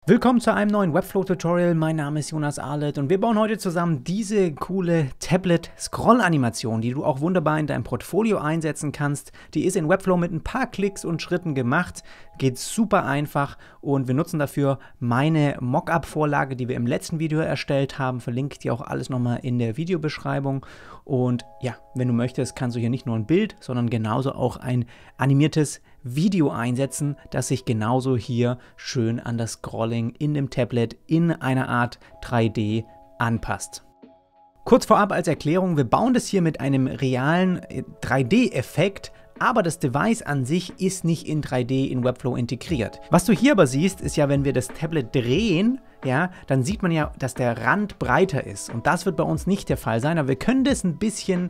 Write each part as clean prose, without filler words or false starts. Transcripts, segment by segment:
Willkommen zu einem neuen Webflow-Tutorial. Mein Name ist Jonas Arlett und wir bauen heute zusammen diese coole Tablet-Scroll-Animation, die du auch wunderbar in deinem Portfolio einsetzen kannst. Die ist in Webflow mit ein paar Klicks und Schritten gemacht, geht super einfach und wir nutzen dafür meine Mockup-Vorlage, die wir im letzten Video erstellt haben. Verlinke ich dir auch alles nochmal in der Videobeschreibung. Und ja, wenn du möchtest, kannst du hier nicht nur ein Bild, sondern genauso auch ein animiertes Video einsetzen, das sich genauso hier schön an das Scrolling in dem Tablet in einer Art 3D anpasst. Kurz vorab als Erklärung, wir bauen das hier mit einem realen 3D-Effekt, aber das Device an sich ist nicht in 3D in Webflow integriert. Was du hier aber siehst, ist ja, wenn wir das Tablet drehen, ja, dann sieht man ja, dass der Rand breiter ist. Und das wird bei uns nicht der Fall sein, aber wir können das ein bisschen,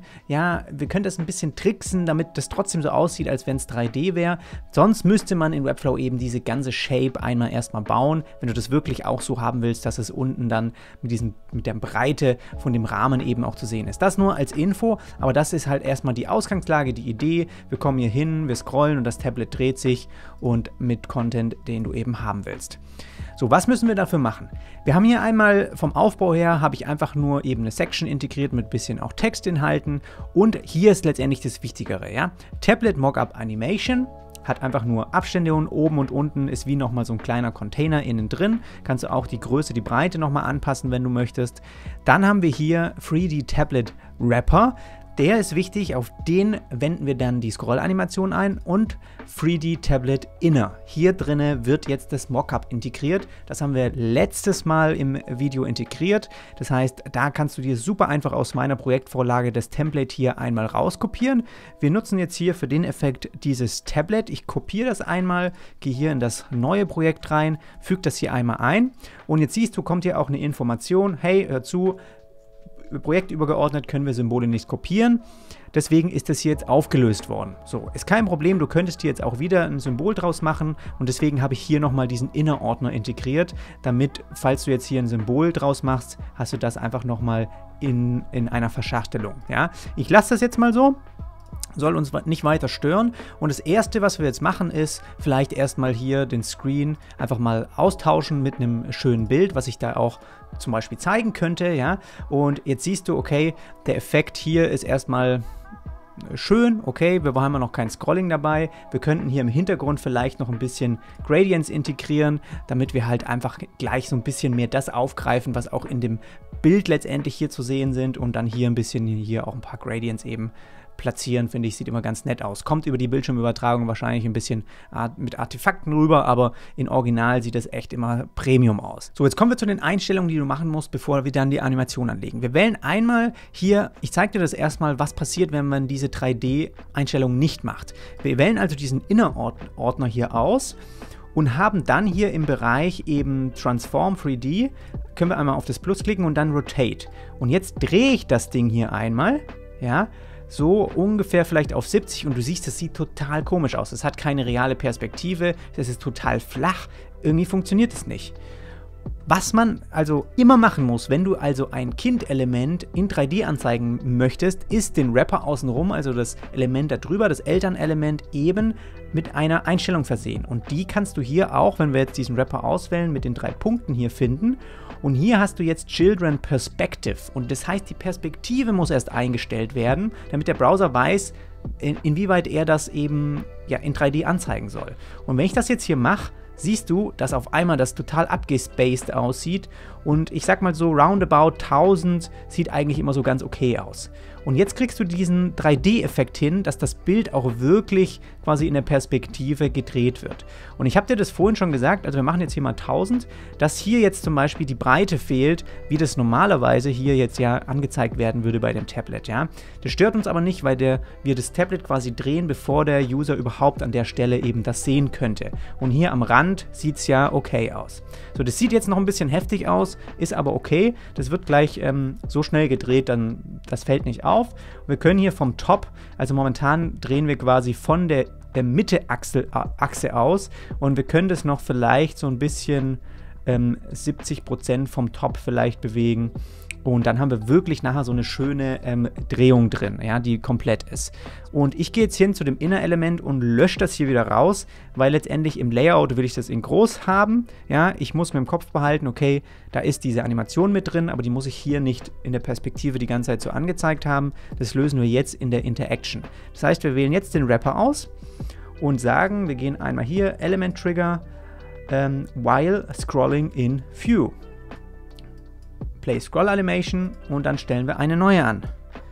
tricksen, damit das trotzdem so aussieht, als wenn es 3D wäre. Sonst müsste man in Webflow eben diese ganze Shape einmal erstmal bauen, wenn du das wirklich auch so haben willst, dass es unten dann mit der Breite von dem Rahmen eben auch zu sehen ist. Das nur als Info, aber das ist halt erstmal die Ausgangslage, die Idee. Wir kommen hier hin, wir scrollen und das Tablet dreht sich und mit Content, den du eben haben willst. So, was müssen wir dafür machen? Wir haben hier einmal vom Aufbau her, habe ich einfach nur eben eine Section integriert mit ein bisschen auch Textinhalten und hier ist letztendlich das Wichtigere, ja. Tablet Mockup Animation hat einfach nur Abstände und oben und unten ist wie nochmal so ein kleiner Container innen drin. Kannst du auch die Größe, die Breite nochmal anpassen, wenn du möchtest. Dann haben wir hier 3D Tablet Wrapper. Der ist wichtig, auf den wenden wir dann die Scroll-Animation ein und 3D Tablet Inner. Hier drinne wird jetzt das Mockup integriert. Das haben wir letztes Mal im Video integriert. Das heißt, da kannst du dir super einfach aus meiner Projektvorlage das Template hier einmal rauskopieren. Wir nutzen jetzt hier für den Effekt dieses Tablet. Ich kopiere das einmal, gehe hier in das neue Projekt rein, füge das hier einmal ein und jetzt siehst du, kommt hier auch eine Information. Hey, hör zu, projektübergeordnet können wir Symbole nicht kopieren, deswegen ist das hier jetzt aufgelöst worden. So, ist kein Problem, du könntest hier jetzt auch wieder ein Symbol draus machen und deswegen habe ich hier nochmal diesen Inner-Ordner integriert, damit, falls du jetzt hier ein Symbol draus machst, hast du das einfach nochmal in einer Verschachtelung. Ja? Ich lasse das jetzt mal so. Soll uns nicht weiter stören. Und das erste, was wir jetzt machen, ist vielleicht erstmal hier den Screen einfach mal austauschen mit einem schönen Bild, was ich da auch zum Beispiel zeigen könnte, ja. Und jetzt siehst du, okay, der Effekt hier ist erstmal schön, okay, wir haben ja noch kein Scrolling dabei. Wir könnten hier im Hintergrund vielleicht noch ein bisschen Gradients integrieren, damit wir halt einfach gleich so ein bisschen mehr das aufgreifen, was auch in dem Bild letztendlich hier zu sehen sind und dann hier ein bisschen hier auch ein paar Gradients eben platzieren, finde ich, sieht immer ganz nett aus. Kommt über die Bildschirmübertragung wahrscheinlich ein bisschen mit Artefakten rüber, aber in Original sieht das echt immer Premium aus. So, jetzt kommen wir zu den Einstellungen, die du machen musst, bevor wir dann die Animation anlegen. Wir wählen einmal hier, ich zeige dir das erstmal, was passiert, wenn man diese 3D-Einstellung nicht macht. Wir wählen also diesen Inner-Ordner hier aus und haben dann hier im Bereich eben Transform 3D, können wir einmal auf das Plus klicken und dann Rotate. Und jetzt drehe ich das Ding hier einmal, ja, so ungefähr vielleicht auf 70 und du siehst, das sieht total komisch aus. Es hat keine reale Perspektive, es ist total flach, irgendwie funktioniert es nicht. Was man also immer machen muss, wenn du also ein Kind-Element in 3D anzeigen möchtest, ist den Wrapper außenrum, also das Element da drüber, das Elternelement eben mit einer Einstellung versehen. Und die kannst du hier auch, wenn wir jetzt diesen Wrapper auswählen, mit den 3 Punkten hier finden. Und hier hast du jetzt Children Perspective. Und das heißt, die Perspektive muss erst eingestellt werden, damit der Browser weiß, inwieweit er das eben ja, in 3D anzeigen soll. Und wenn ich das jetzt hier mache, siehst du, dass auf einmal das total abgespaced aussieht und ich sag mal so roundabout 1000 sieht eigentlich immer so ganz okay aus. Und jetzt kriegst du diesen 3D-Effekt hin, dass das Bild auch wirklich quasi in der Perspektive gedreht wird. Und ich habe dir das vorhin schon gesagt, also wir machen jetzt hier mal 1000, dass hier jetzt zum Beispiel die Breite fehlt, wie das normalerweise hier jetzt ja angezeigt werden würde bei dem Tablet, ja. Das stört uns aber nicht, weil wir das Tablet quasi drehen, bevor der User überhaupt an der Stelle eben das sehen könnte. Und hier am Rand sieht es ja okay aus. So, das sieht jetzt noch ein bisschen heftig aus, ist aber okay. Das wird gleich so schnell gedreht, dann das fällt nicht auf. Wir können hier vom Top, also momentan drehen wir quasi von der Mitte-Achse aus und wir können das noch vielleicht so ein bisschen 70% vom Top vielleicht bewegen Und dann haben wir wirklich nachher so eine schöne Drehung drin, ja, die komplett ist. Und ich gehe jetzt hin zu dem Inner-Element und lösche das hier wieder raus, weil letztendlich im Layout will ich das in groß haben. Ja, ich muss mir im Kopf behalten, okay, da ist diese Animation mit drin, aber die muss ich hier nicht in der Perspektive die ganze Zeit so angezeigt haben. Das lösen wir jetzt in der Interaction. Das heißt, wir wählen jetzt den Wrapper aus und sagen, wir gehen einmal hier, Element Trigger, while scrolling in View. Play Scroll Animation und dann stellen wir eine neue an.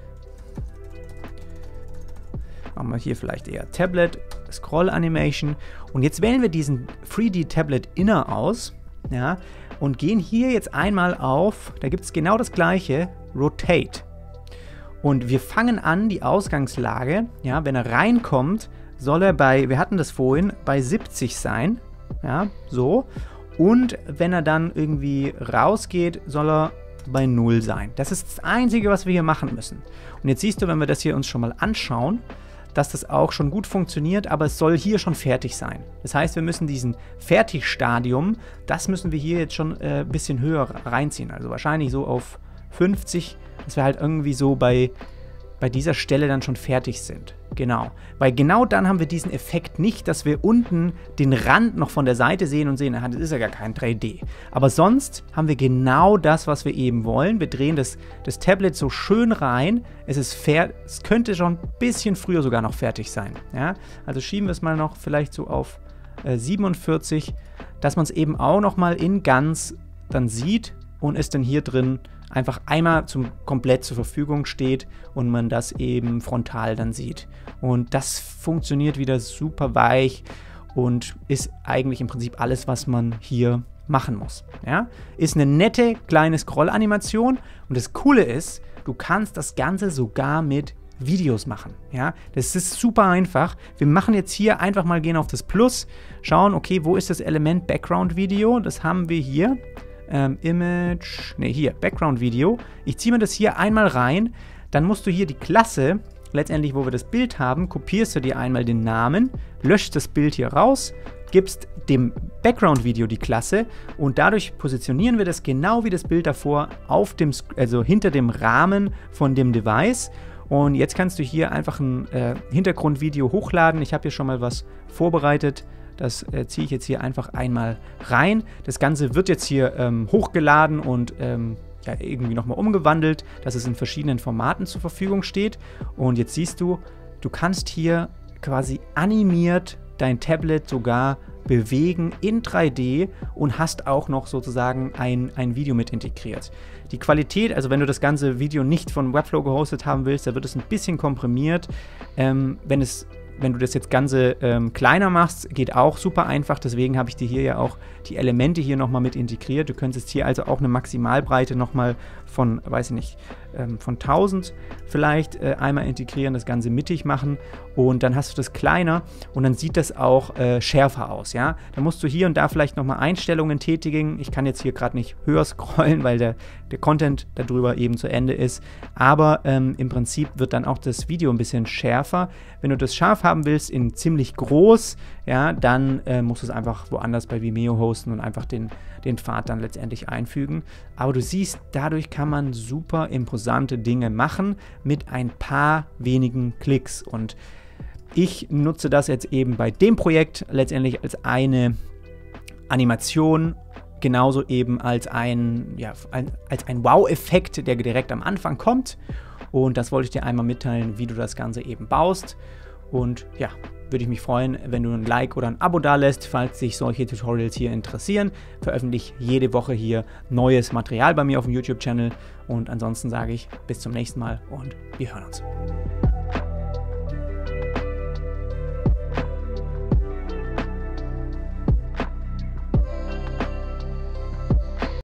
Machen wir hier vielleicht eher Tablet, Scroll Animation und jetzt wählen wir diesen 3D Tablet Inner aus, ja, und gehen hier jetzt einmal auf, da gibt es genau das gleiche, Rotate. Und wir fangen an, die Ausgangslage, ja, wenn er reinkommt, soll er bei, wir hatten das vorhin, bei 70 sein, ja, so. Und wenn er dann irgendwie rausgeht, soll er bei 0 sein. Das ist das Einzige, was wir hier machen müssen. Und jetzt siehst du, wenn wir das hier uns schon mal anschauen, dass das auch schon gut funktioniert, aber es soll hier schon fertig sein. Das heißt, wir müssen diesen Fertigstadium, das müssen wir hier jetzt schon ein bisschen höher reinziehen. Also wahrscheinlich so auf 50, dass wir halt irgendwie so bei dieser Stelle dann schon fertig sind. Genau. Weil genau dann haben wir diesen Effekt nicht, dass wir unten den Rand noch von der Seite sehen und sehen, das ist ja gar kein 3D. Aber sonst haben wir genau das, was wir eben wollen. Wir drehen das Tablet so schön rein. Es ist fair, es könnte schon ein bisschen früher sogar noch fertig sein. Ja? Also schieben wir es mal noch vielleicht so auf 47, dass man es eben auch noch mal in ganz dann sieht und es dann hier drin einfach einmal komplett zur Verfügung steht und man das eben frontal dann sieht. Und das funktioniert wieder super weich und ist eigentlich im Prinzip alles, was man hier machen muss. Ja? Ist eine nette kleine Scroll-Animation und das Coole ist, du kannst das Ganze sogar mit Videos machen. Ja? Das ist super einfach. Wir machen jetzt hier einfach mal, gehen auf das Plus, schauen, okay, wo ist das Element Background Video? Das haben wir hier. Background Video. Ich ziehe mir das hier einmal rein, dann musst du hier die Klasse, letztendlich wo wir das Bild haben, kopierst du dir einmal den Namen, löscht das Bild hier raus, gibst dem Background Video die Klasse und dadurch positionieren wir das genau wie das Bild davor auf dem, also hinter dem Rahmen von dem Device. Und jetzt kannst du hier einfach ein Hintergrundvideo hochladen. Ich habe hier schon mal was vorbereitet. Das ziehe ich jetzt hier einfach einmal rein. Das Ganze wird jetzt hier hochgeladen und ja, irgendwie nochmal umgewandelt, dass es in verschiedenen Formaten zur Verfügung steht. Und jetzt siehst du, du kannst hier quasi animiert dein Tablet sogar bewegen in 3D und hast auch noch sozusagen ein Video mit integriert. Die Qualität, also wenn du das ganze Video nicht von Webflow gehostet haben willst, da wird es ein bisschen komprimiert. Wenn du das jetzt Ganze kleiner machst, geht auch super einfach. Deswegen habe ich dir hier ja auch die Elemente hier nochmal mit integriert. Du könntest hier also auch eine Maximalbreite nochmal von, weiß ich nicht, von 1000 vielleicht einmal integrieren, das Ganze mittig machen und dann hast du das kleiner und dann sieht das auch schärfer aus. Ja? Da musst du hier und da vielleicht nochmal Einstellungen tätigen. Ich kann jetzt hier gerade nicht höher scrollen, weil der Content darüber eben zu Ende ist. Aber im Prinzip wird dann auch das Video ein bisschen schärfer. Wenn du das scharf haben willst, in ziemlich groß, ja, dann musst du es einfach woanders bei Vimeo hosten und einfach den Pfad dann letztendlich einfügen. Aber du siehst, dadurch kann man super imposante Dinge machen mit ein paar wenigen Klicks. Und ich nutze das jetzt eben bei dem Projekt letztendlich als eine Animation, genauso eben als ein Wow-Effekt, der direkt am Anfang kommt. Und das wollte ich dir einmal mitteilen, wie du das Ganze eben baust. Und ja, würde ich mich freuen, wenn du ein Like oder ein Abo dalässt, falls dich solche Tutorials hier interessieren. Veröffentliche jede Woche hier neues Material bei mir auf dem YouTube-Channel. Und ansonsten sage ich bis zum nächsten Mal und wir hören uns.